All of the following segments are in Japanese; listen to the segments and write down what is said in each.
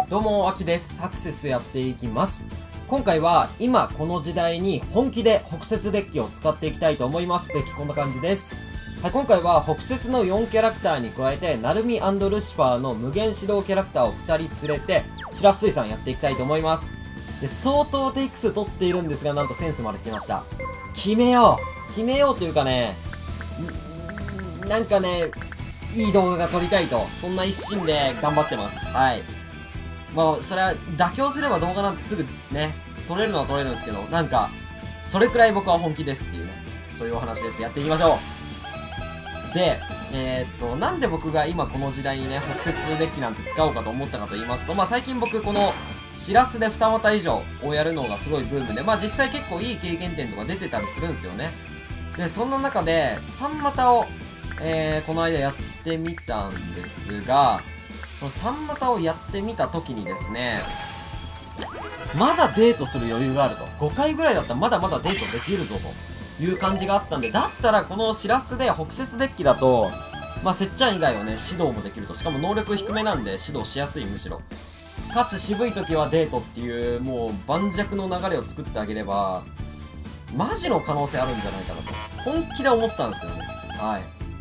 どうも、あきです。アクセスやっていきます。今回は、今この時代に本気で北節デッキを使っていきたいと思います。デッキこんな感じです。はい、今回は北節の4キャラクターに加えて、ナルミ&ルシファーの無限指導キャラクターを2人連れて、白水さんやっていきたいと思います。で、相当テイク数取っているんですが、なんとセンスまで来ました。決めようというかね、なんかね、いい動画が撮りたいと、そんな一心で頑張ってます。はい。まあ、それは妥協すれば動画なんてすぐね、撮れるのは撮れるんですけど、なんか、それくらい僕は本気ですっていうね、そういうお話です。やっていきましょう。で、なんで僕が今この時代にね、北節デッキなんて使おうかと思ったかと言いますと、まあ最近僕この、シラスで2股以上をやるのがすごいブームで、まあ実際結構いい経験点とか出てたりするんですよね。で、そんな中で、3股を、この間やってみたんですが、その3股をやってみた時にですね、まだデートする余裕があると。5回ぐらいだったらまだまだデートできるぞという感じがあったんで、だったらこのシラスで北節デッキだと、まあ、せっちゃん以外はね、指導もできると。しかも能力低めなんで指導しやすい、むしろ。かつ渋い時はデートっていう、もう盤石の流れを作ってあげれば、マジの可能性あるんじゃないかなと。本気で思ったんですよね。はい。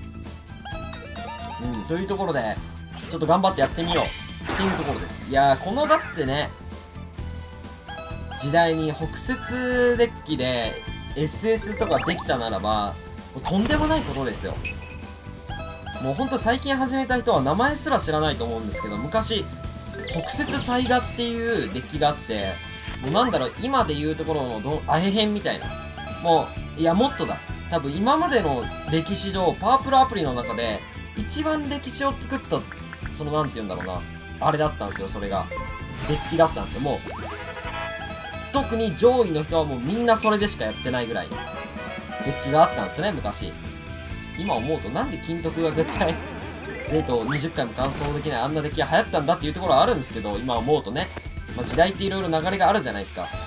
というところで、ちょっと頑張ってやってみようっていうところです。いやー、このだってね、時代に北節デッキで SS とかできたならば、とんでもないことですよ。もうほんと最近始めた人は名前すら知らないと思うんですけど、昔、北節サイガっていうデッキがあって、もうなんだろう、今で言うところのアヘヘンみたいな。もう、いや、もっとだ。多分今までの歴史上、パープルアプリの中で、一番歴史を作った、そのなんて言うんだろうな。あれだったんですよ、それが。デッキだったんですよ、もう。特に上位の人はもうみんなそれでしかやってないぐらい。デッキがあったんですね、昔。今思うとなんで金徳が絶対、デートを20回も完走できないあんなデッキが流行ったんだっていうところはあるんですけど、今思うとね。まあ、時代って色々流れがあるじゃないですか。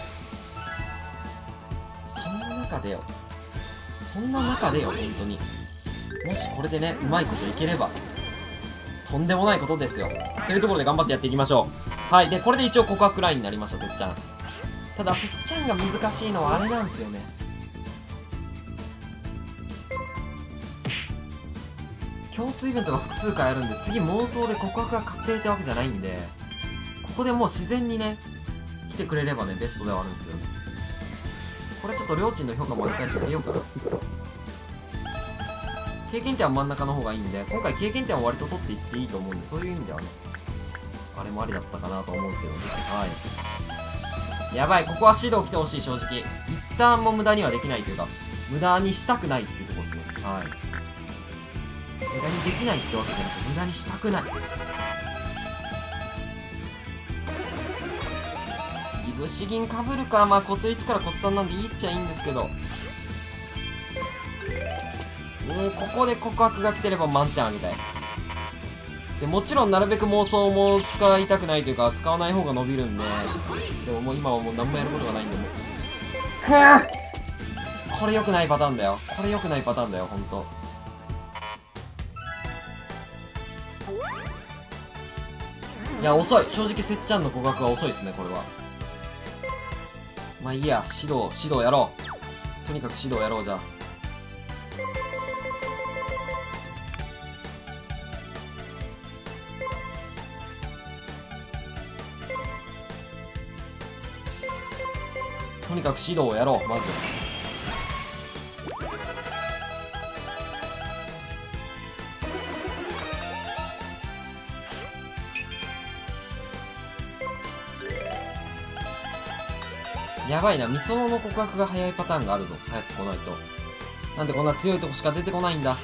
そんな中でよ、本当に。もしこれでね、うまいこといければ、とんでもないことですよ。というところで頑張ってやっていきましょう。はい。で、これで一応告白ラインになりました、せっちゃん。ただ、せっちゃんが難しいのはあれなんですよね。共通イベントが複数回あるんで、次妄想で告白が確定ってわけじゃないんで、ここでもう自然にね、来てくれればね、ベストではあるんですけどね。これちょっとりょーちんの評価も折り返してみようかな。経験点は真ん中の方がいいんで、今回経験点は割と取っていっていいと思うんで、そういう意味ではね、あれもありだったかなと思うんですけどね。はい。やばい、ここは指導来てほしい、正直。一旦も無駄にはできないというか、無駄にしたくないっていうところですね。はい。無駄にできないってわけじゃなくて、無駄にしたくない。いぶし銀かぶるか、まあ、コツ1からコツ3なんでいいっちゃいいんですけど、ここで告白が来てれば満点あげたい。で、もちろんなるべく妄想も使いたくないというか、使わない方が伸びるんで、でももう今はもう何もやることがないんで、もう。これ良くないパターンだよ。ほんと。いや、遅い。正直、せっちゃんの告白は遅いですね、これは。まあいいや、指導やろう。とにかく指導やろう、じゃあ。とにかく指導をやろう、まず。やばいな、みその告白が早いパターンがあるぞ。早く来ないと。なんでこんな強いとこしか出てこないんだ。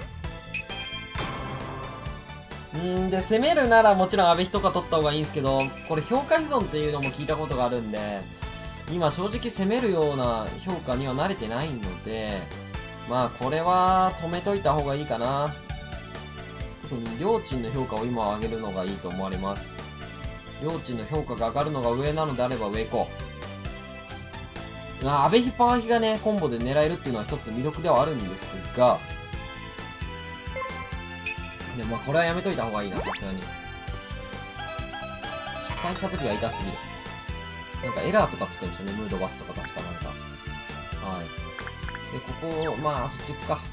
で、攻めるならもちろん阿部一か取った方がいいんですけど、これ評価依存っていうのも聞いたことがあるんで、今正直攻めるような評価には慣れてないので、まあこれは止めといた方がいいかな。特にりょーちんの評価を今上げるのがいいと思われます。りょーちんの評価が上がるのが上なのであれば上行こう。阿部ヒパワヒがね、コンボで狙えるっていうのは一つ魅力ではあるんですが、でもまあこれはやめといた方がいいな、さすがに。 敗した時は痛すぎる。なんかエラーとかつくんですよね、ムードバツとか確かなんか。はい。で、ここ、まあ、そっち行くか。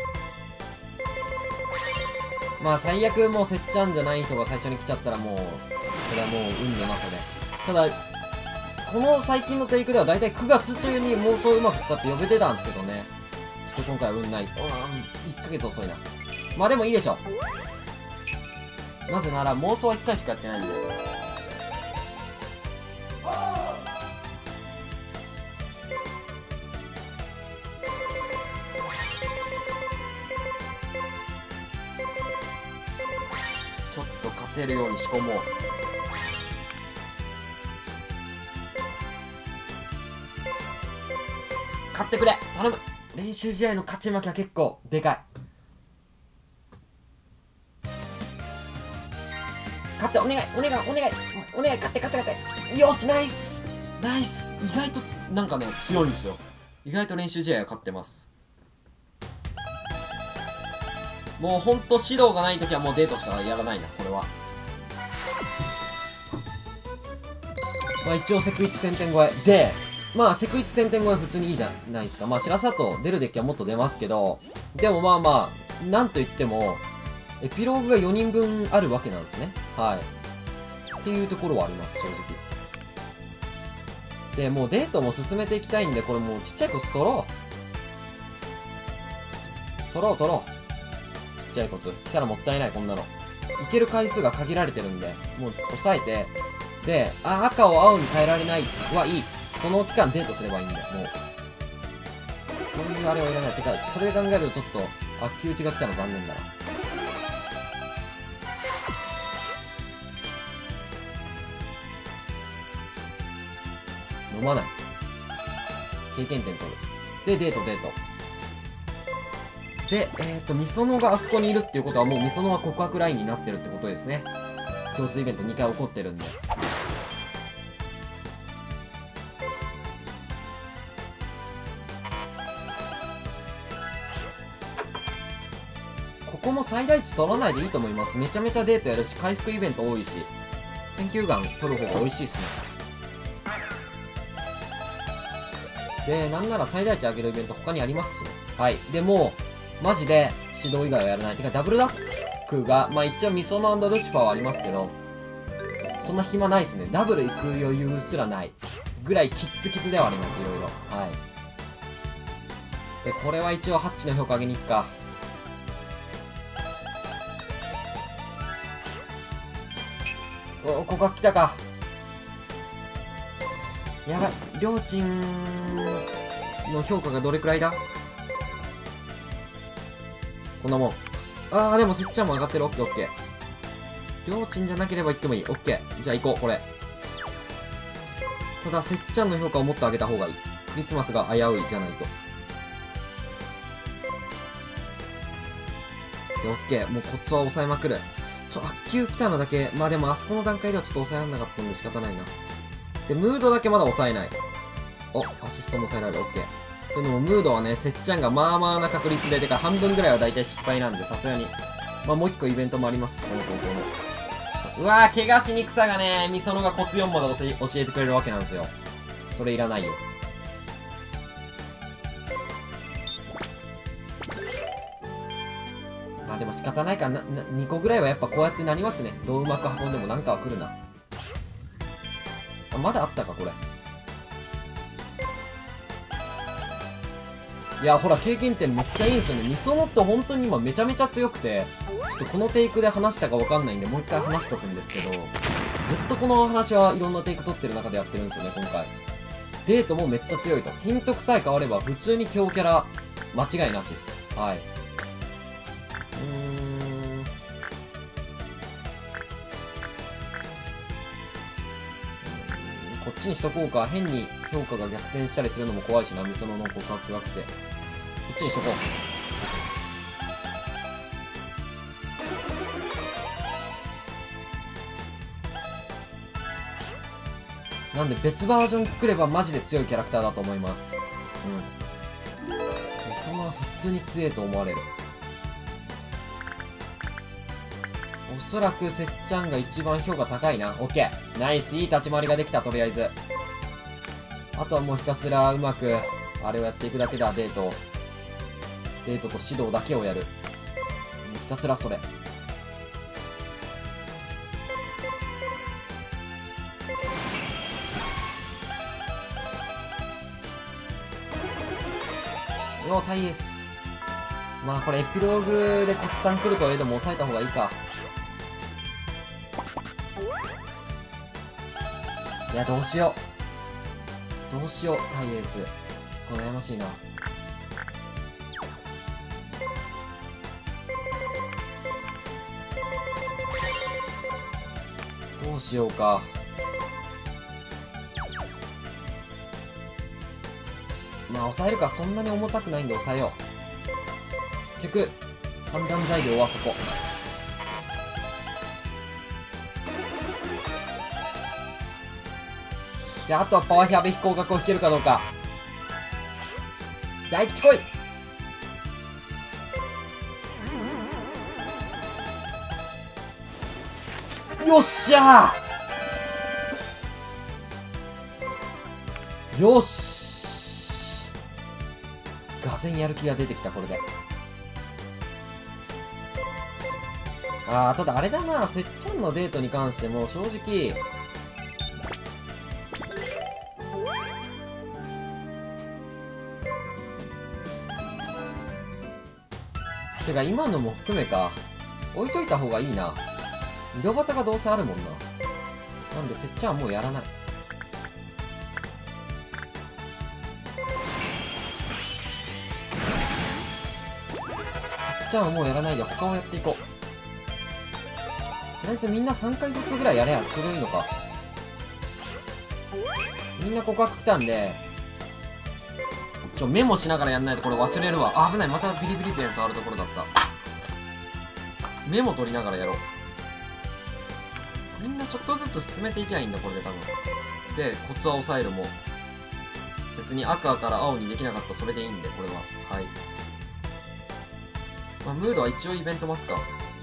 まあ、最悪もうせっちゃんじゃない人が最初に来ちゃったらもう、それはもう運のなさで。ただ、この最近のテイクではだいたい9月中に妄想をうまく使って呼べてたんですけどね。ちょっと今回は運ない。1ヶ月遅いな。まあでもいいでしょう。なぜなら妄想は1回しかやってないんで。ちょっと勝てるように仕込もう。勝ってくれ頼む。練習試合の勝ち負けは結構でかい。勝ってお願いお願いお願いお願い、勝って勝って勝って。よし、ナイスナイス。意外となんかね強いんですよ。意外と練習試合は勝ってます。もうほんと指導がないときはもうデートしかやらないな、これは。まあ一応セクイチ1000点超えで、まあセクイチ1000点超え普通にいいじゃないですか。まあ白砂糖出るデッキはもっと出ますけど、でもまあまあなんといってもエピローグが4人分あるわけなんですね。はい。っていうところはあります、正直。で、もうデートも進めていきたいんで、これもうちっちゃいコツ取ろう。取ろう。ちっちゃいコツ。来たらもったいない、こんなの。いける回数が限られてるんで、もう抑えて、で、赤を青に変えられないはいい。その期間デートすればいいんだよ、もう。そういうあれはいらない。てか、それで考えるとちょっと、悪球打ちが来たの残念だな。飲まない。経験点取る。で、デート。で、みそのがあそこにいるっていうことはもうみそのは告白ラインになってるってことですね。共通イベント2回起こってるんで。ここも最大値取らないでいいと思います。めちゃめちゃデートやるし、回復イベント多いし、選球眼取る方が美味しいっすね。で、なんなら最大値上げるイベント他にありますしね。はい。で、もう、マジで指導以外はやらない。てか、ダブルダックが、まあ一応ミソノ&ルシファーはありますけど、そんな暇ないっすね。ダブル行く余裕すらない。ぐらいキッツキツではあります、いろいろ。はい。で、これは一応ハッチの評価上げに行くか。お、ここは来たか。やばい。りょーちんの評価がどれくらいだ？こんなもん。でもせっちゃんも上がってる。オッケーオッケー。りょーちんじゃなければ行ってもいい。オッケー。じゃあ行こう、これ。ただ、せっちゃんの評価をもっと上げた方がいい。クリスマスが危ういじゃないと。で、オッケー。もうコツは抑えまくる。悪球来たのだけ、まあでもあそこの段階ではちょっと抑えられなかったんで仕方ないな。で、ムードだけまだ抑えない。お、アシストも抑えられる。オッケー。というのも、ムードはね、せっちゃんがまあまあな確率で、てか半分ぐらいは大体失敗なんで、さすがに。まあもう一個イベントもありますし、この高校の。うわー、怪我しにくさがね、みそのがコツ4まで教えてくれるわけなんですよ。それいらないよ。まあでも仕方ないかな、2個ぐらいはやっぱこうやってなりますね。どううまく運んでもなんかは来るな。まだあったか、これ。いや、ほら、経験点めっちゃいいんですよね。みそのって本当に今めちゃめちゃ強くて、ちょっとこのテイクで話したかわかんないんで、もう一回話しとくんですけど、ずっとこの話はいろんなテイク取ってる中でやってるんですよね、今回。デートもめっちゃ強いと。金徳さえ変われば普通に強キャラ、間違いなしです。はい。こっちにしとこうか。変に評価が逆転したりするのも怖いしな、みそのの告白が来て。こっちにしとこう。なんで別バージョン来ればマジで強いキャラクターだと思います。みそのは普通に強いと思われる。おそらくせっちゃんが一番評価高いな。オッケー。ナイス。いい立ち回りができた、とりあえず。あとはもうひたすらうまく、あれをやっていくだけだ、デート。デートと指導だけをやる。もうひたすらそれ。よー、タイエース。まあこれエピローグでコツさん来るとはいえども抑えた方がいいか。いや、どうしよう。どうしよう、タイエース。結構悩ましいな。どうしようか。まあ抑えるか。そんなに重たくないんで抑えよう。結局判断材料はそこ。で、あとはパワーヒャベ飛行学を引けるかどうか。大吉来い。よっしゃー。よし。がぜんやる気が出てきた、これで。ただあれだな、せっちゃんのデートに関しても正直、てか今のも含めか、置いといた方がいいな。井戸端がどうせあるもんな。なんでせっちゃんはもうやらない。せっちゃんはもうやらないで他をやっていこう。とりあえずみんな3回ずつぐらいやれやちょうどいいのか。みんな告白来たんで、メモしながらやんないとこれ忘れるわ。危ない。またビリビリペン触るところだった。メモ取りながらやろう。みんなちょっとずつ進めていけばいいんだ、これで多分。で、コツは抑えるも。別に赤から青にできなかった、それでいいんで、これは。はい。まあ、ムードは一応イベント待つか。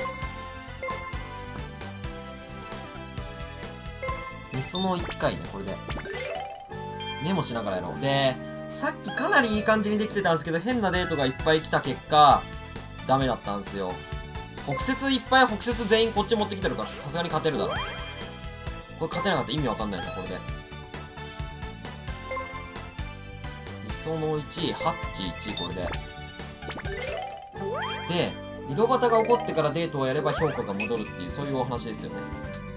で、その1回ね、これで。メモしながらやろう。で、さっきかなりいい感じにできてたんですけど、変なデートがいっぱい来た結果、ダメだったんですよ。北節いっぱい、北節全員こっち持ってきてるから、さすがに勝てるだろ。これ勝てなかったら意味わかんないぞ、これで。理想の1、ハッチ1、これで。で、井戸端が起こってからデートをやれば評価が戻るっていう、そういうお話ですよね。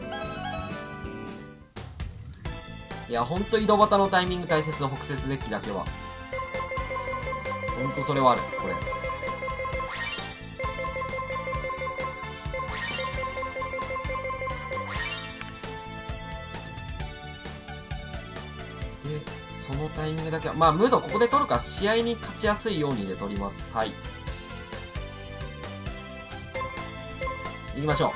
いや、ほんと井戸端のタイミング大切な北節デッキだけは。ほんとそれはある、これ。で、そのタイミングだけは、まあ、ムードここで取るか、試合に勝ちやすいようにで取ります。はい。行きましょう。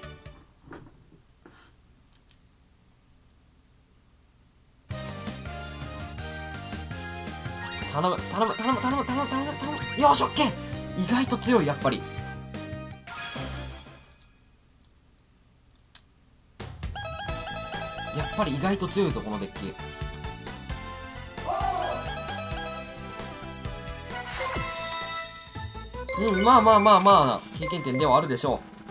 頼む、頼む、頼む、頼む、頼む、頼む、頼む。よし、オッケー。意外と強い、やっぱり。やっぱり意外と強いぞ、このデッキ。うん、まあまあまあまあ、経験点ではあるでしょう。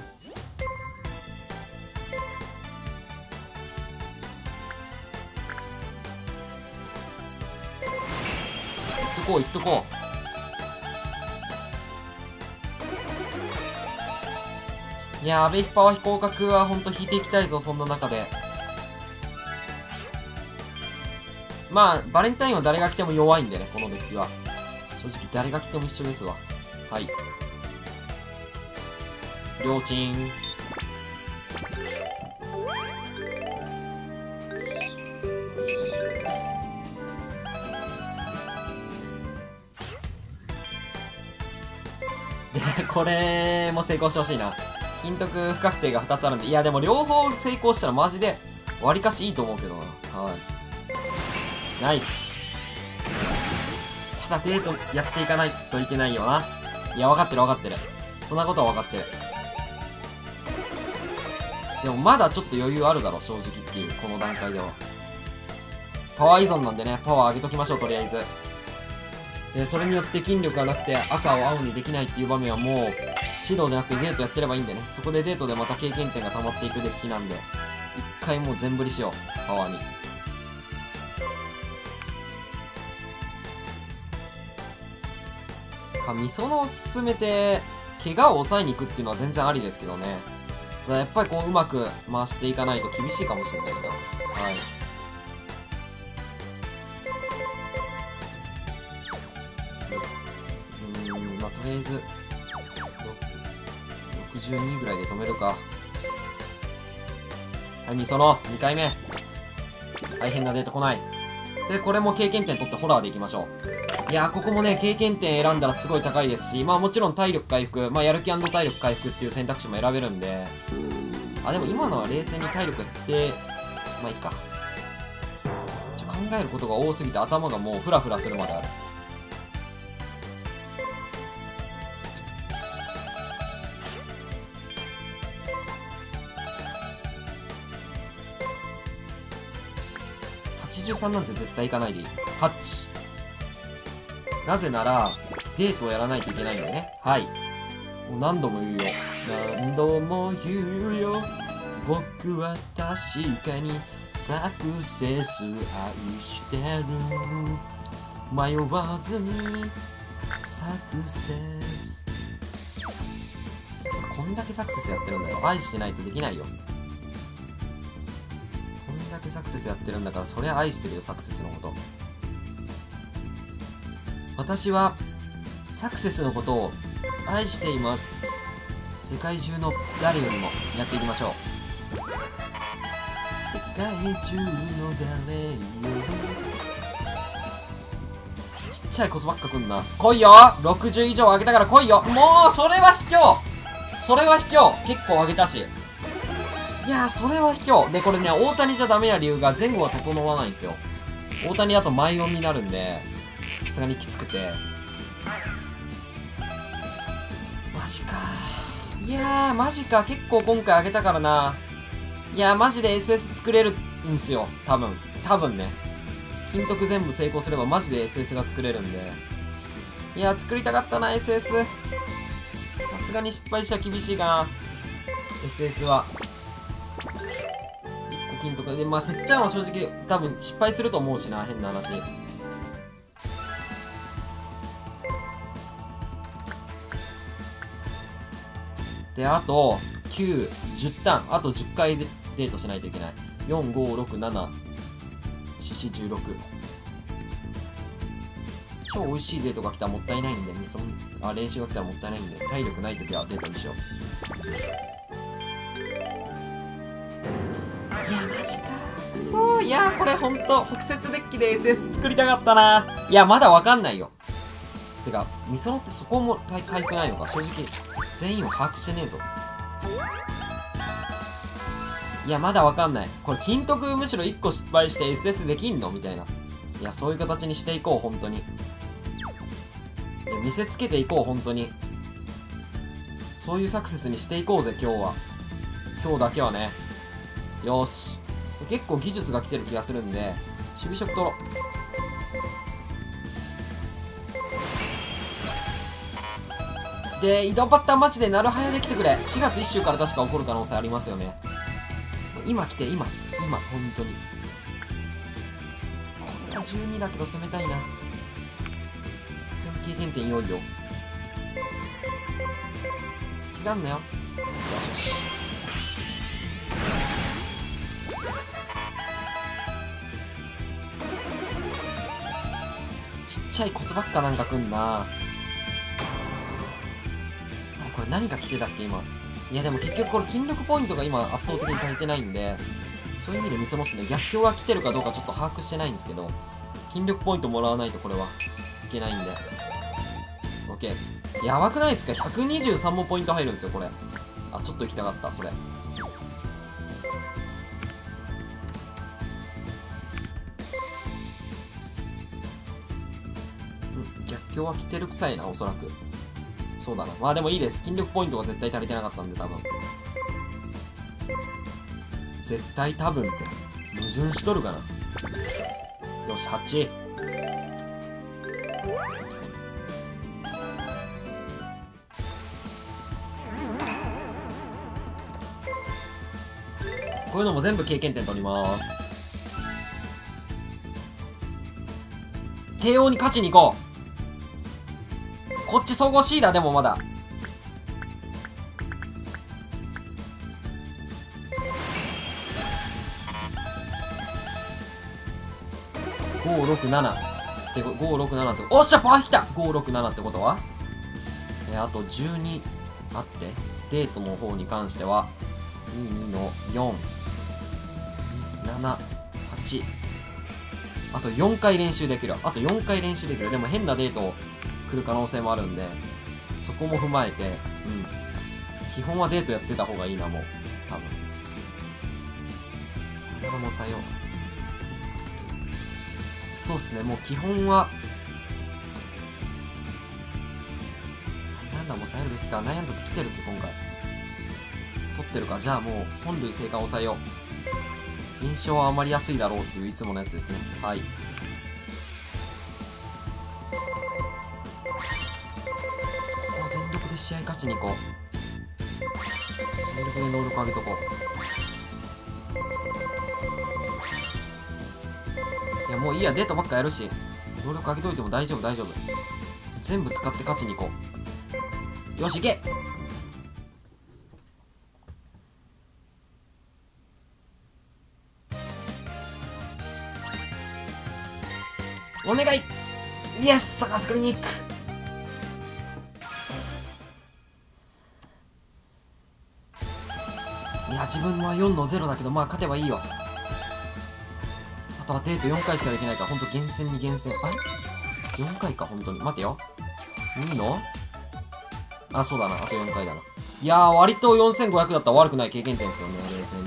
いっとこう。いやー、アベイパワー飛行角はほんと引いていきたいぞ、そんな中で。まあ、バレンタインは誰が来ても弱いんでね、このデッキは。正直誰が来ても一緒ですわ。はい。りょーちん。で、これも成功してほしいな。金徳不確定が2つあるんで。いや、でも両方成功したらマジで、わりかしいいと思うけどな。はい。ナイス。ただデートやっていかないといけないよな。いや、分かってる分かってる。そんなことは分かってる。 でもまだちょっと余裕あるだろ、正直っていう、この段階では。パワー依存なんでね、パワー上げときましょう、とりあえず。で、それによって筋力がなくて赤を青にできないっていう場面はもう、指導じゃなくてデートやってればいいんでね。そこでデートでまた経験点が溜まっていくデッキなんで、一回もう全振りしよう、パワーに。みそのを進めて、怪我を抑えに行くっていうのは全然ありですけどね。ただやっぱりこう、うまく回していかないと厳しいかもしれないな。はい。まあ、とりあえず、62ぐらいで止めるか。はい、みその、2回目。大変なデート来ない。で、これも経験点取ってホラーでいきましょう。いやー、ここもね、経験点選んだらすごい高いですし、まあもちろん体力回復、まあやる気&体力回復っていう選択肢も選べるんで、あ、でも今のは冷静に体力減って、まあいいか。考えることが多すぎて頭がもうフラフラするまである。83なんて絶対行かないでいい。8。なぜなら、デートをやらないといけないんだよね。はい。もう何度も言うよ。何度も言うよ。僕は確かにサクセス愛してる。迷わずにサクセス。それこんだけサクセスやってるんだよ。愛してないとできないよ。こんだけサクセスやってるんだから、そりゃ愛してるよ、サクセスのこと。私はサクセスのことを愛しています。世界中の誰よりもやっていきましょう。世界中の誰よりも。ちっちゃいコツばっかくんな。来いよ !60 以上上げたから来いよ。もうそれは卑怯。それは卑怯。結構上げたし。いやー、それは卑怯。で、これね、大谷じゃダメな理由が前後は整わないんですよ。大谷だと前音になるんで、さすがにきつくて。マジかー。いやー、マジか。結構今回上げたからな。いやー、マジで SS 作れるんすよ。多分ね。金徳全部成功すればマジで SS が作れるんで。いやー、作りたかったな、SS。さすがに失敗しちゃ厳しいかな。SS は。1個金徳で、まあ、せっちゃんは正直多分失敗すると思うしな、変な話。で、あと、9、10ターン。あと10回でデートしないといけない。4、5、6、7、4、16。超美味しいデートが来たらもったいないんで、練習が来たらもったいないんで、体力ないときはデートにしよう。いや、マジか。くそー。いやー、これほんと、北節デッキで SS 作りたかったな。いや、まだわかんないよ。てか、みそのってそこも回復ないのか。正直、全員を把握してねえぞ。いや、まだわかんない。これ、金徳むしろ1個失敗して SS できんのみたいな。いや、そういう形にしていこう、本当に。いや、見せつけていこう、本当に。そういうサクセスにしていこうぜ、今日は。今日だけはね。よーし。結構技術が来てる気がするんで、守備職取ろう。で、移動パターンマジでなるはやで来てくれ。4月1週から確か起こる可能性ありますよね。今来て、今、本当に。これは12だけど攻めたいな。さすがに経験点良いよ。気がんなよ。よしよし。ちっちゃいコツばっかなんかくんな。これ何が来てたっけ今。いやでも結局これ筋力ポイントが今圧倒的に足りてないんで、そういう意味で見せますね。逆境が来てるかどうかちょっと把握してないんですけど、筋力ポイントもらわないとこれはいけないんで。OK。やばくないですか？ 123 もポイント入るんですよ、これ。あ、ちょっと行きたかった、それ。逆境は来てるくさいな、おそらく。そうだな。まあでもいいです。筋力ポイントが絶対足りてなかったんで、多分。 絶対多分って矛盾しとるかな。よし、8。こういうのも全部経験点取ります。帝王に勝ちに行こう。こっち総合 C だ。でもまだ567って567って、おっしゃパー来た。567ってことはあと12あって、デートの方に関しては22の4、7、8、あと4回練習できる。あと4回練習できる。でも変なデート来る可能性もあるんで、そこも踏まえて、基本はデートやってた方がいいな、もう多分。それはもうさよう。そうっすね、もう基本は悩んだもさえるべきか。悩んだって来てるっけ今回。取ってるか。じゃあもう本類生還抑えよう。印象は余りやすいだろうっていういつものやつですね。はい。ちょっとここは全力で試合勝ちに行こう。全力で能力上げとこう。いやもういいや、デートばっかやるし能力上げといても大丈夫大丈夫。全部使って勝ちに行こう。よし行け。お願い。イエス、高須クリニック。いや自分は4の0だけど、まあ勝てばいいよ。あとはデート4回しかできないから、ほんと厳選に厳選。あれ ?4 回か、ほんとに。待てよ。2のあ、そうだな。あと4回だな。いやー、割と4500だったら悪くない経験点ですよね、冷静に。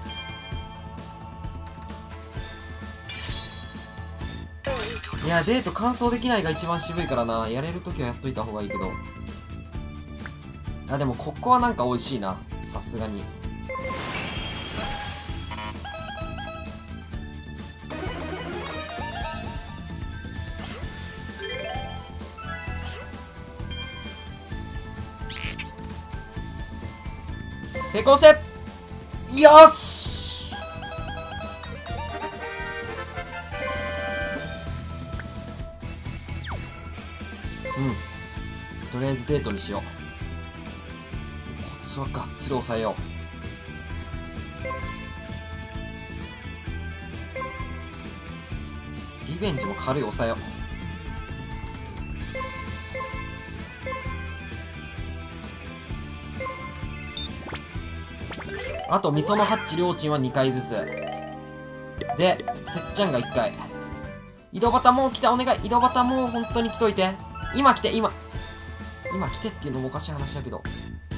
いや、デート完走できないが一番渋いからな。やれるときはやっといた方がいいけど。あ、でもここはなんか美味しいな。さすがに。成功してよし。とりあえずデートにしよう。コツはがっつり抑えよう。リベンジも軽い抑えよう。あと、みそのハッチ、りょーちんは2回ずつ。で、せっちゃんが1回。井戸端もう来た、お願い。井戸端もう本当に来といて。今来て、今来てっていうのもおかしい話だけど。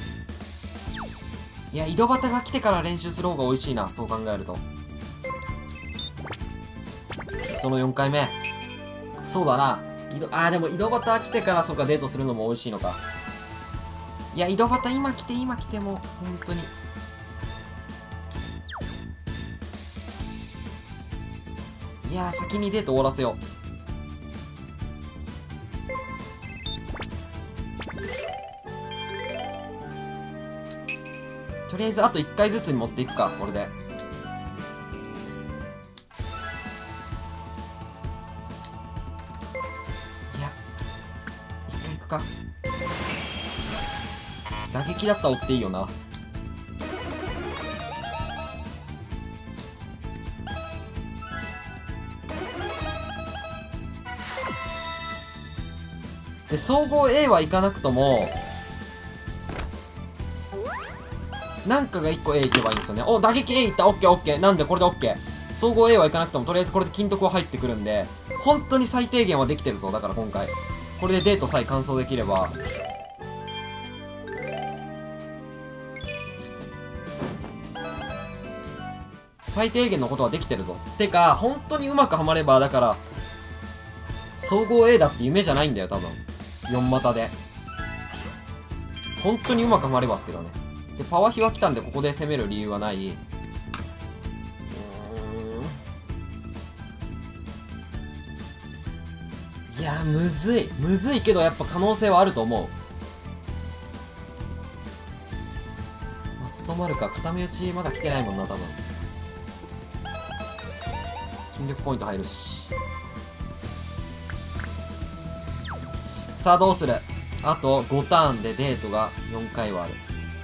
いや、井戸端が来てから練習する方が美味しいな、そう考えると。その4回目。そうだな。でも井戸端来てから、そうか、デートするのも美味しいのか。いや、井戸端今来ても、本当に。いやー、先にデート終わらせよう。とりあえずあと1回ずつに持っていくか、これで。いや、1回いくか。打撃だったら追っていいよな。で、総合 A は行かなくとも、なんかが1個 A 行けばいいんですよね。お、打撃 A 行った。オッケーオッケー。なんでこれでオッケー。総合 A は行かなくとも、とりあえずこれで金徳は入ってくるんで、本当に最低限はできてるぞ。だから今回。これでデートさえ完走できれば。最低限のことはできてるぞ。てか、本当にうまくはまれば、だから、総合 A だって夢じゃないんだよ、多分。4股で。本当にうまくはまればですけどね。で、パワー比は来たんで、ここで攻める理由はない。 いやー、むずいむずいけどやっぱ可能性はあると思う。務まるか。片目打ちまだ来てないもんな多分。筋力ポイント入るし。さあどうする。あと5ターンでデートが4回はある。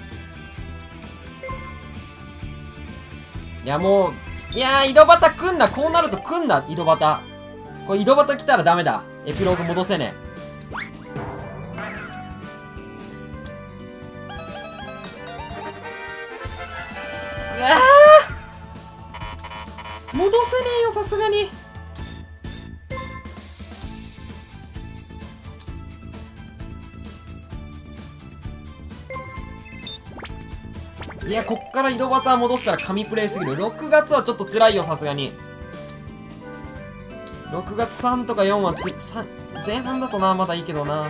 いやもう、いやー井戸端来んな。こうなると来んな井戸端。これ井戸端来たらダメだ。エピローグ戻せねえ。戻せねえよさすがに。いやこっから井戸端戻したら神プレイすぎる。6月はちょっと辛いよさすがに。6月3とか4は前半だとなまだいいけどな。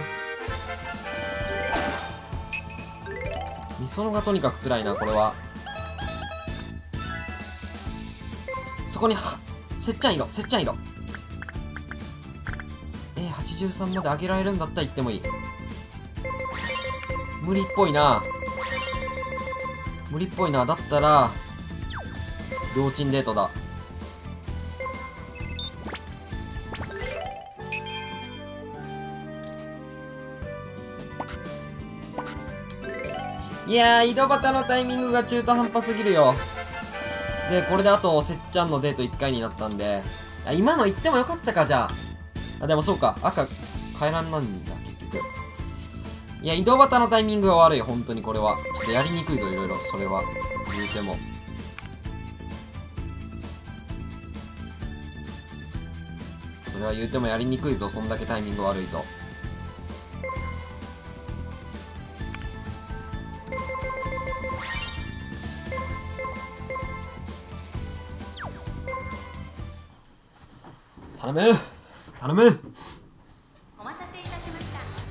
みそのがとにかく辛いなこれは。そこにせっちゃん色せっちゃん色83まで上げられるんだったら行ってもいい。無理っぽいな無理っぽいな。だったら両チンデートだ。いやー井戸端のタイミングが中途半端すぎるよ。でこれであとせっちゃんのデート1回になったんで、今の言ってもよかったか。じゃあでもそうか赤変えらんなんだ結局。いや井戸端のタイミングが悪い本当に。これはちょっとやりにくいぞいろいろ。それは言うてもやりにくいぞ。そんだけタイミング悪いと。頼む頼む。 お待たせいたしました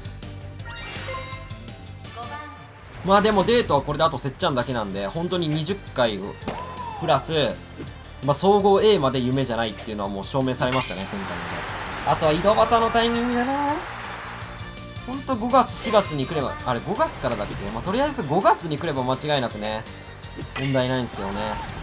。5番。 まあでもデートはこれであとせっちゃんだけなんで本当に20回プラス、まあ、総合 A まで夢じゃないっていうのはもう証明されましたね今回ので。あとは井戸端のタイミングだな。ほんと5月4月に来れば、あれ5月からだっけ。まあとりあえず5月に来れば間違いなくね問題ないんですけどね。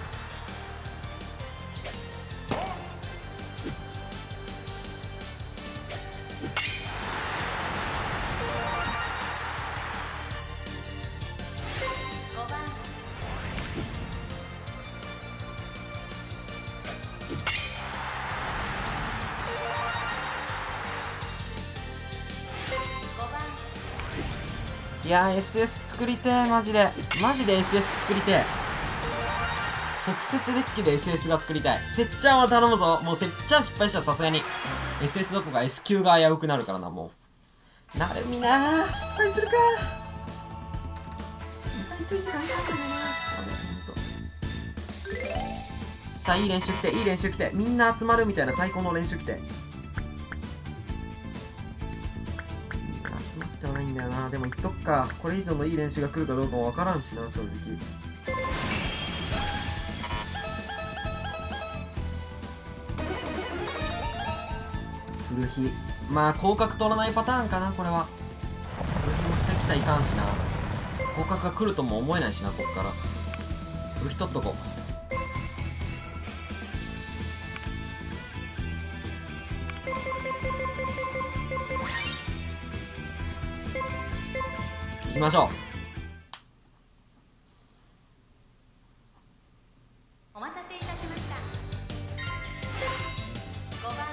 いやー SS 作りてーマジで SS 作りてー。北雪デッキで SS が作りたい。せっちゃんは頼むぞ。もうせっちゃん失敗したらさすがに SS どこか S 級が危うくなるからな。もうなるみなー失敗するかさあいい練習来ていい練習来て。みんな集まるみたいな最高の練習来て。集まってはないんだよな。でも言っとくか。これ以上のいい練習が来るかどうかもわからんしな正直。フルヒまあ広角取らないパターンかなこれは。フルヒもう一回来たらいかんしな。広角が来るとも思えないしなこっから。フルヒ取っとこう。行きましょう。 お待たせいたしました。5番。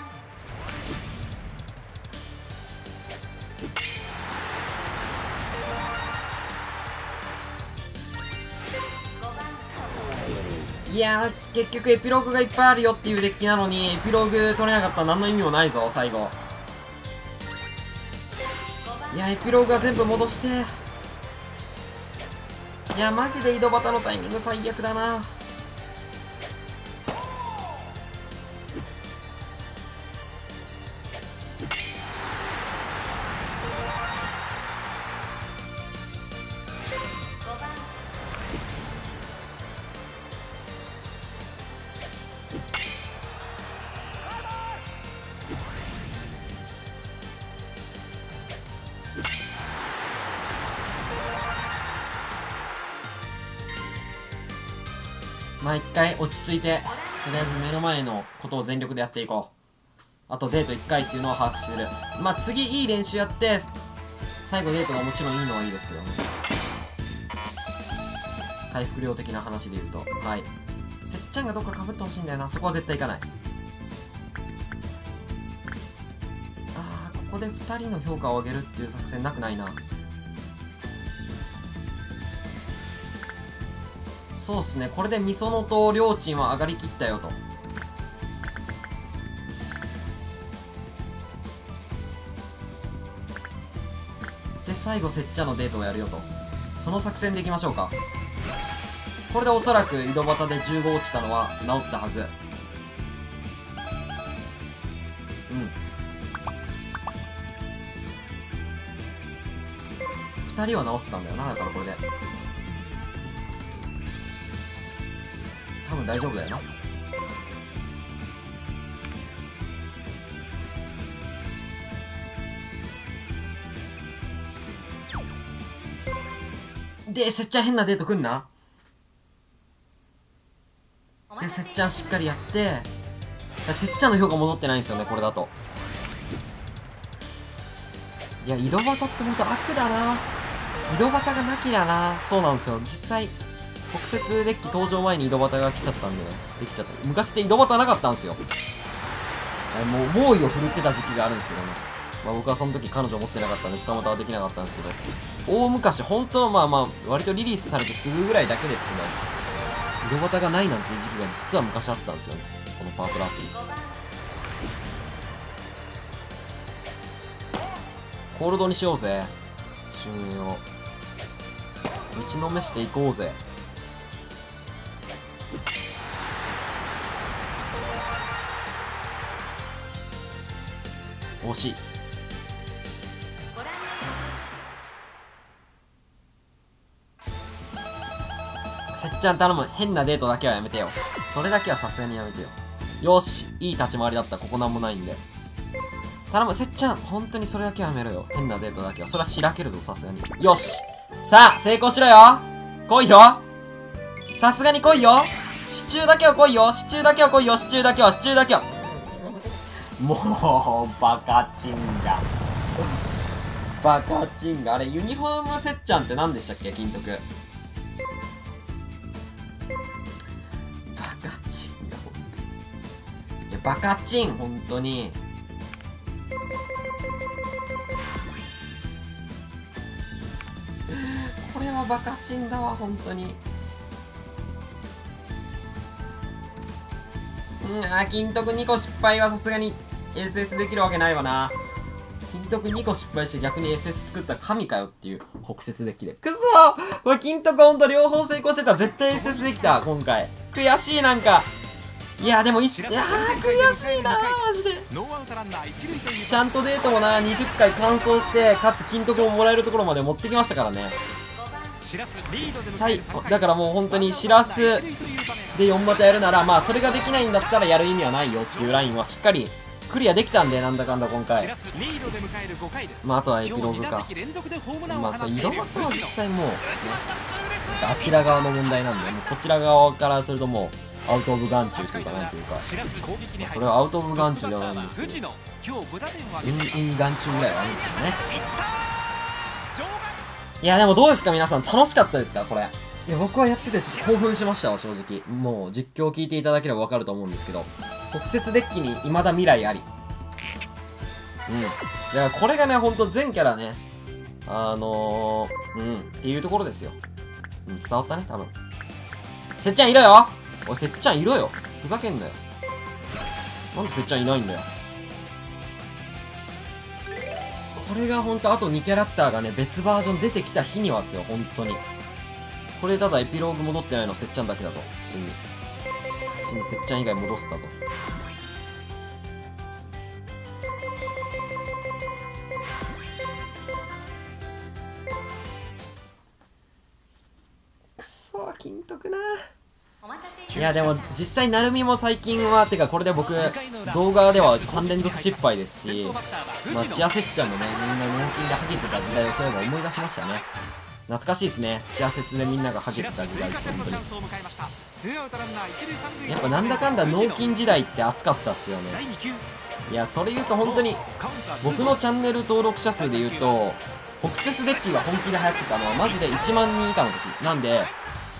いやー結局エピローグがいっぱいあるよっていうデッキなのにエピローグ取れなかったら何の意味もないぞ最後。いやエピローグは全部戻して。いやマジで井戸端のタイミング最悪だな。 まあ一回落ち着いて、とりあえず目の前のことを全力でやっていこう。あとデート1回っていうのを把握してる。まあ次いい練習やって、最後デートがもちろんいいのはいいですけどね。回復量的な話で言うと。はい。せっちゃんがどっか被ってほしいんだよな。そこは絶対行かない。あー、ここで2人の評価を上げるっていう作戦なくないな。そうっすね。これでみそのとりょーちんは上がりきったよと。で、最後せっちゃんのデートをやるよと。その作戦でいきましょうか。これでおそらく井戸端で15落ちたのは治ったはず。うん。2人は直せたんだよな。だからこれで多分大丈夫だよな。で、せっちゃん変なデートくんな。で、せっちゃんしっかりやって、せっちゃんの評価戻ってないんですよね、これだと。いや、井戸端ってほんと悪だな。井戸端がなきだな。そうなんですよ。実際、北雪デッキ登場前に井戸端が来ちゃったんでね。できちゃった。昔って井戸端なかったんですよ。もう、猛威を振るってた時期があるんですけどね。まあ僕はその時彼女持ってなかったんで、二股はできなかったんですけど、大昔、本当まあ割とリリースされてすぐぐらいだけですけど、井戸端がないなんていう時期が実は昔あったんですよね。このパワフルアプリ。コールドにしようぜ。収入を。打ちのめしていこうぜ。惜しい。せっちゃん頼む。変なデートだけはやめてよ。それだけはさすがにやめてよ。よし。いい立ち回りだった。ここなんもないんで。頼む。せっちゃん。本当にそれだけはやめろよ。変なデートだけは。それはしらけるぞ、さすがに。よし。さあ、成功しろよ。来いよ。さすがに来いよ。シチューだけは来いよ。シチューだけは来いよ。シチューだけは、シチューだけは。もう、バカチンガ。バカチンガ。あれ、ユニフォームせっちゃんって何でしたっけ、金徳。バカチンガ、ほんと。いや、バカチン、ほんとに。これはバカチンだわ、ほんとに。金徳2個失敗はさすがに SS できるわけないわな。金徳2個失敗して逆に SS 作った神かよっていう北雪デッキで。くそー、これ金徳ほんと両方成功してたら絶対 SS できた、今回。悔しい、なんか。いや、でも悔しいなー、マジで。ちゃんとデートもな、20回完走して、かつ金徳をもらえるところまで持ってきましたからね。だからもう本当にしらすで4股やるなら、まあそれができないんだったらやる意味はないよっていうラインはしっかりクリアできたんで、なんだかんだ今回。まああとはエピローグか。まあそう、井戸端は実際もう、ね、あちら側の問題なんで、もうこちら側からするともうアウトオブ眼中というかなんというか、まあ、それはアウトオブ眼中ではないんですけど、イン眼中ぐらいはあるんですけどね。いやでもどうですか皆さん、楽しかったですかこれ。いや僕はやっててちょっと興奮しましたわ、正直。もう実況を聞いていただければわかると思うんですけど、北雪デッキに未だ未来あり。いやこれがね、ほんと全キャラね、っていうところですよ。伝わったね、多分。せっちゃんいろよ。おい、せっちゃんいろよ。ふざけんなよ。なんでせっちゃんいないんだよ。これがほんとあと2キャラクターがね、別バージョン出てきた日にはですよ、ほんとに。これただエピローグ戻ってないのはせっちゃんだけだぞ。ついにせっちゃん以外戻せたぞ。くそー、金徳なー。いやでも実際成海も最近はてか、これで僕動画では3連続失敗ですし、まあチアせっちゃんもね、みんな胸筋でハゲてた時代をそういえば思い出しましたね。 懐かしいですね。チア説でみんながハゲてた時代って本当に。やっぱなんだかんだ脳筋時代って熱かったっすよね。いや、それ言うと本当に、僕のチャンネル登録者数で言うと、北節デッキが本気で流行ってたのはマジで1万人以下の時。なんで、ね。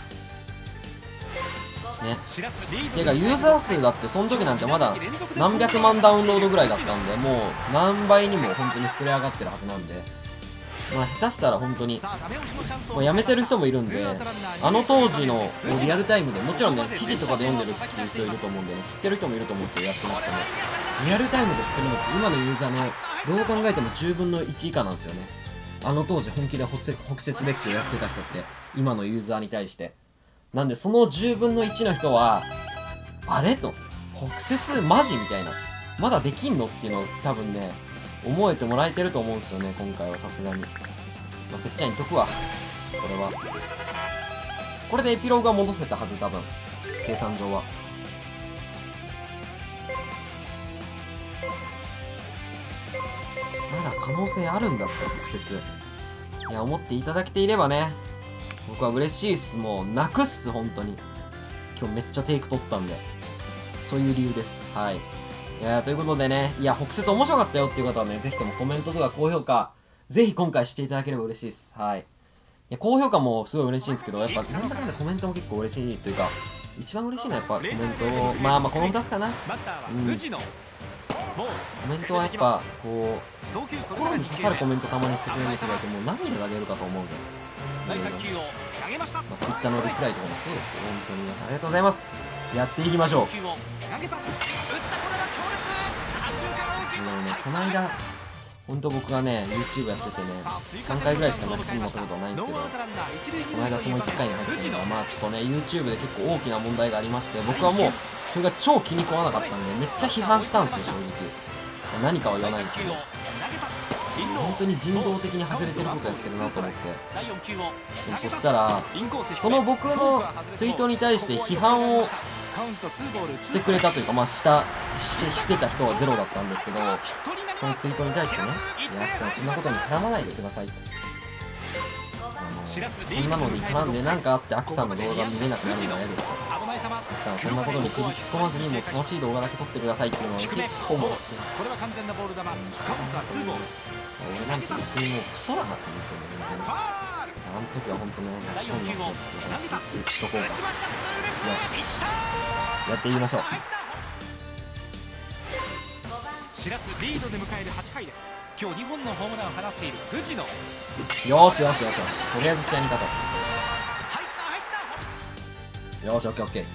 てか、ユーザー数だってその時なんてまだ何百万ダウンロードぐらいだったんで、もう何倍にも本当に膨れ上がってるはずなんで、まあ下手したら本当にもうやめてる人もいるんで、あの当時のリアルタイムでもちろんね、記事とかで読んでるっていう人いると思うんでね、知ってる人もいると思うんですけど、やってなくてもリアルタイムで知ってるのって今のユーザーのどう考えても10分の1以下なんですよね。あの当時本気で北節デッキをやってた人って今のユーザーに対して。なんでその10分の1の人はあれと、北節マジみたいな、まだできんのっていうのを多分ね思えてもらえてると思うんですよね、今回はさすがに。まあ、せっちゃん言っとくわ、これは。これでエピローグは戻せたはず、多分。計算上は。まだ可能性あるんだった、北節。いや、思っていただけていればね、僕は嬉しいっす。もう、泣くっす、本当に。今日めっちゃテイク取ったんで。そういう理由です。はい。いやー、ということでね、いや、北節面白かったよっていう方はね、ぜひともコメントとか高評価、ぜひ今回していただければ嬉しいです。はい。いや、高評価もすごい嬉しいんですけど、やっぱ、なんだかんだコメントも結構嬉しいというか、一番嬉しいのはやっぱコメントを、まあこの2つかな。うん。コメントはやっぱ、こう、心に刺さるコメントたまにしてくれる人がいて、もう涙が出るかと思うぜ。まあ、Twitter のリプライとかもそうですけど、本当に皆さんありがとうございます。やっていきましょう。この間、本当僕がね、YouTube やっててね、3回ぐらいしか泣きそうになったことはないんですけど、この間その1回に入ってるのは、まあちょっとね、YouTube で結構大きな問題がありまして、僕はもう、それが超気に食わなかったんで、めっちゃ批判したんですよ、正直。何かは言わないんですけど。本当に人道的に外れてることやってるなと思って。そしたら、その僕のツイートに対して批判をしてくれたというか、まあしてた人はゼロだったんですけど、そのツイートに対してね、いや、アキさんそんなことに絡まないでくださいと。そんなのに絡んで何かあってアキさんの動画見れなくなるのは嫌ですと。アキさんはそんなことに首突っ込まずにもう楽しい動画だけ撮ってくださいっていうのを結構もらってる。俺なんて逆にもうクソだなと思ってるんだよ、本当に。あの時は本当ね、泣きそうになってって話しとこうか。よし。やっていきましょう。 しらすリードで迎える8回です。今日2本のホームランを放っている藤野。 よしよしよしよし。とりあえず試合に勝とう。よし、オッケーオッケー。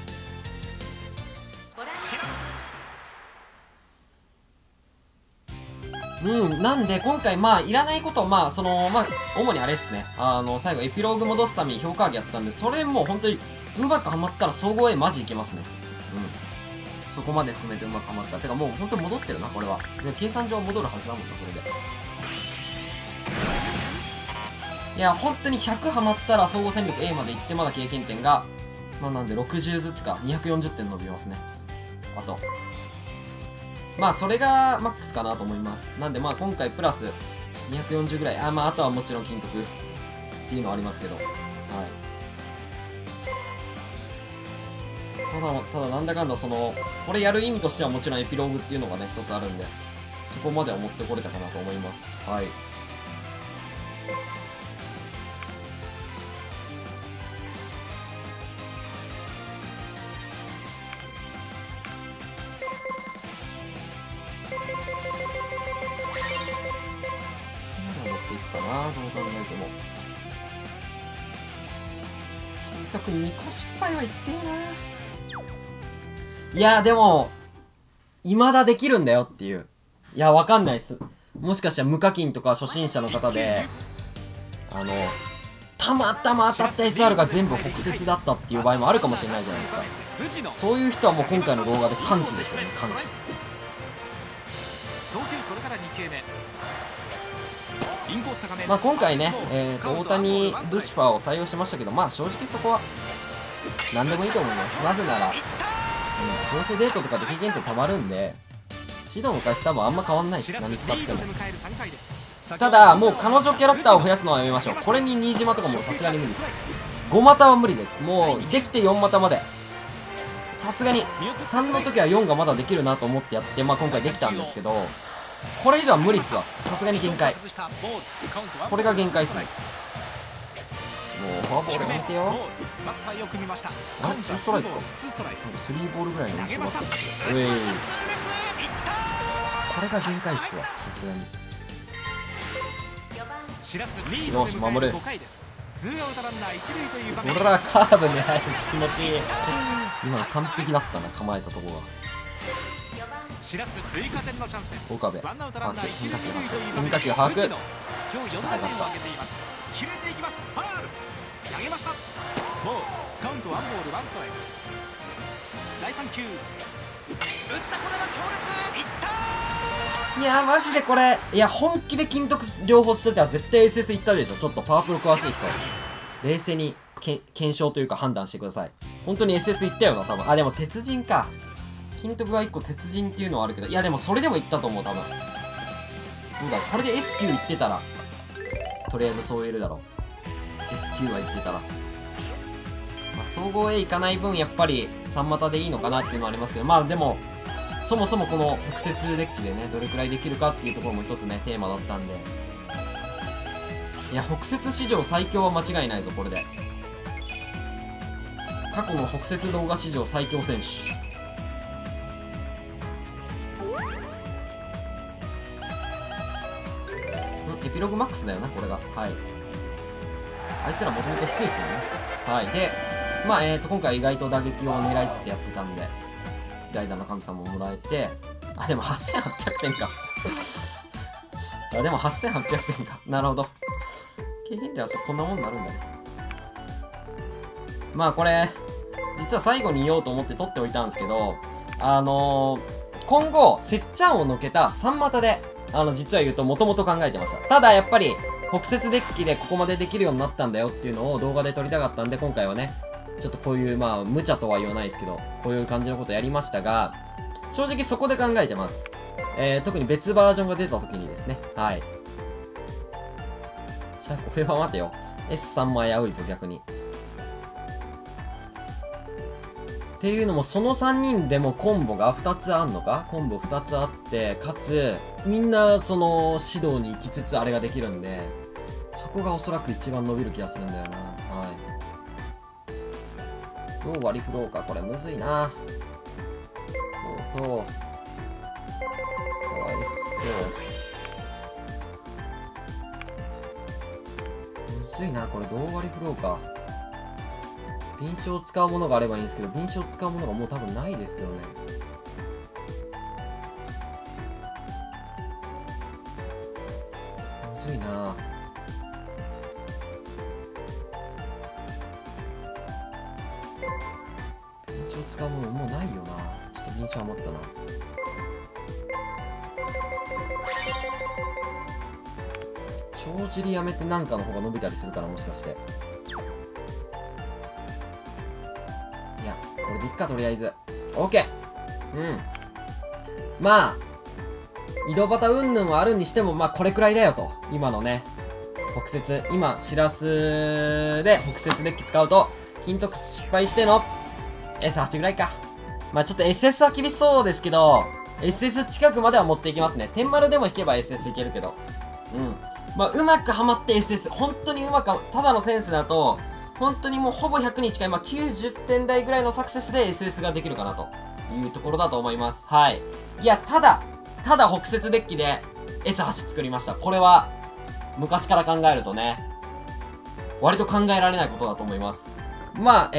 なんで今回まあいらないことまあ主にあれですね、最後エピローグ戻すために評価上げやったんで、それも本当にうまくハマったら総合 A マジいけますね。そこまで含めてうまくハマった。てかもう本当に戻ってるな、これは。で計算上戻るはずだもんな、それで。いや本当に100ハマったら総合戦力 A までいって、まだ経験点がまあなんで60ずつか240点伸びますね。あとまあそれがマックスかなと思います。なんでまあ今回プラス240ぐらい、まああとはもちろん金徳っていうのはありますけど、はい。ただなんだかんだこれやる意味としてはもちろんエピローグっていうのがね一つあるんで、そこまでは持ってこれたかなと思います。はい。持っていくかな、どう考えても。金徳2個失敗は言ってえな。いやでも未だできるんだよっていう。いやわかんないっす。もしかしたら無課金とか初心者の方でたまたま当たった SR が全部北節だったっていう場合もあるかもしれないじゃないですか。そういう人はもう今回の動画で歓喜ですよね、歓喜。まあ今回ね、大谷ルシファーを採用しましたけど、まあ正直そこは何でもいいと思います。なぜなら、どうせデートとかで経験点たまるんで、指導の回数多分あんま変わんないです。何使っても。 ただもう彼女キャラクターを増やすのはやめましょう。これに新島とかもうさすがに無理です。5股は無理です。もうできて4股まで、さすがに3の時は4がまだできるなと思ってやって、まあ今回できたんですけど、これ以上は無理っすわ。さすがに限界。これが限界っすね。もうフォアボールやめてよ。あれ2ストライクか。3ボールぐらいの印象だったんだけど、これが限界っすわ、さすがに。よし守る。俺らカーブ狙える気持ちいい。今の完璧だったな、構えたとこが。岡部、変化球把握。ちょっと早かった。いやーマジでこれ、いや本気で金徳両方してたら絶対 SS いったでしょ。ちょっとパワープロ詳しい人冷静に検証というか判断してください。本当に SS いったよな多分。あでも鉄人か。金徳が1個鉄人っていうのはあるけど、いやでもそれでもいったと思う多分。どうだこれで S9 いってたらとりあえずそう言えるだろう。 S9 はいってたら、まあ、総合 A いかない分やっぱり3股でいいのかなっていうのはありますけど、まあでもそもそもこの北雪デッキでねどれくらいできるかっていうところも一つねテーマだったんで、いや北雪史上最強は間違いないぞこれで。過去の北雪動画史上最強選手。エピローグマックスだよなこれが。はい、あいつらもともと低いですよね。はい。でまあ今回意外と打撃を狙いつつやってたんで代打の神様もらえて、あでも8800点かあでも8800点か。なるほど、経験点はこんなもんになるんだね。まあこれ実は最後に言おうと思って取っておいたんですけど、今後せっちゃんをのけた3股で実は言うともともと考えてました。ただやっぱり北雪デッキでここまでできるようになったんだよっていうのを動画で撮りたかったんで、今回はねちょっとこういうまあ無茶とは言わないですけどこういう感じのことやりましたが、正直そこで考えてます。特に別バージョンが出た時にですね。はい。じゃあこれは待てよ、 S3 も危ういぞ逆に。っていうのもその3人でもコンボが2つあんのか、コンボ2つあってかつみんなその指導に行きつつあれができるんで、そこがおそらく一番伸びる気がするんだよな。はい、どう割り振ろうか、これむずいな。とかわいむずいなこれ、どう割り振ろうか。敏捷を使うものがあればいいんですけど、敏捷を使うものがもう多分ないですよね。むずいな。敏捷を使うものもうないよな。ちょっと敏捷余ったな。帳尻やめてなんかの方が伸びたりするから、もしかして。いやこれでいっか、とりあえず OK。 まあ井戸端云々はあるにしても、まあこれくらいだよと。今のね北雪、今しらすで北雪デッキ使うと金徳失敗しての S8 ぐらいか。まあちょっと SS は厳しそうですけど SS 近くまでは持っていきますね。天丸でも引けば SS いけるけど、まあうまくはまって SS、 本当にうまく、ただのセンスだと本当にもうほぼ100に近い、まあ、90点台ぐらいのサクセスで SS ができるかなというところだと思います。はい。いや、ただ北雪デッキで S8 作りました。これは、昔から考えるとね、割と考えられないことだと思います。まあ、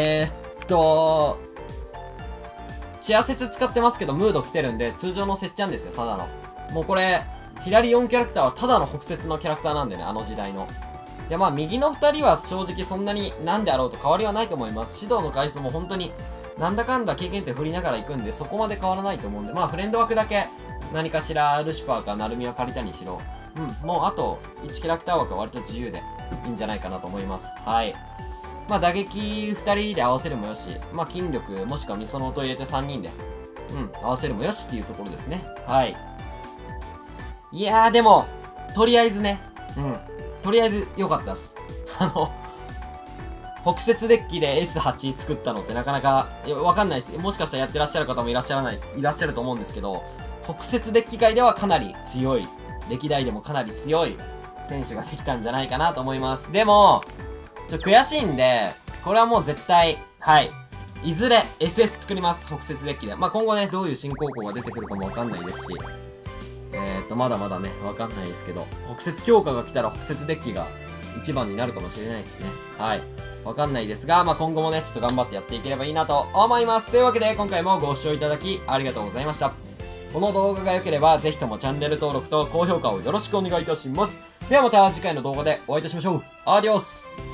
チア説使ってますけど、ムード来てるんで、通常のせっちゃんですよ、ただの。もうこれ、左4キャラクターはただの北雪のキャラクターなんでね、あの時代の。でまあ右の2人は正直そんなになんであろうと変わりはないと思います。指導の回数も本当になんだかんだ経験点振りながら行くんで、そこまで変わらないと思うんで、まあフレンド枠だけ何かしらルシファーかナルミは借りたにしろ、もうあと1キャラクター枠は割と自由でいいんじゃないかなと思います。はい。まあ打撃2人で合わせるもよし、まあ筋力もしくはみその音入れて3人で合わせるもよしっていうところですね。はい。いやーでもとりあえずね、とりあえず良かったっす。北雪デッキで S8 作ったのってなかなか、わかんないです。もしかしたらやってらっしゃる方もいらっしゃると思うんですけど、北雪デッキ界ではかなり強い、歴代でもかなり強い選手ができたんじゃないかなと思います。でも、悔しいんで、これはもう絶対、はい。いずれ SS 作ります。北雪デッキで。まあ、今後ね、どういう新高校が出てくるかもわかんないですし、まだまだね、わかんないですけど、北雪強化が来たら北雪デッキが一番になるかもしれないですね。はい。わかんないですが、まあ、今後もね、ちょっと頑張ってやっていければいいなと思います。というわけで、今回もご視聴いただきありがとうございました。この動画が良ければ、ぜひともチャンネル登録と高評価をよろしくお願いいたします。ではまた次回の動画でお会いいたしましょう。アディオス。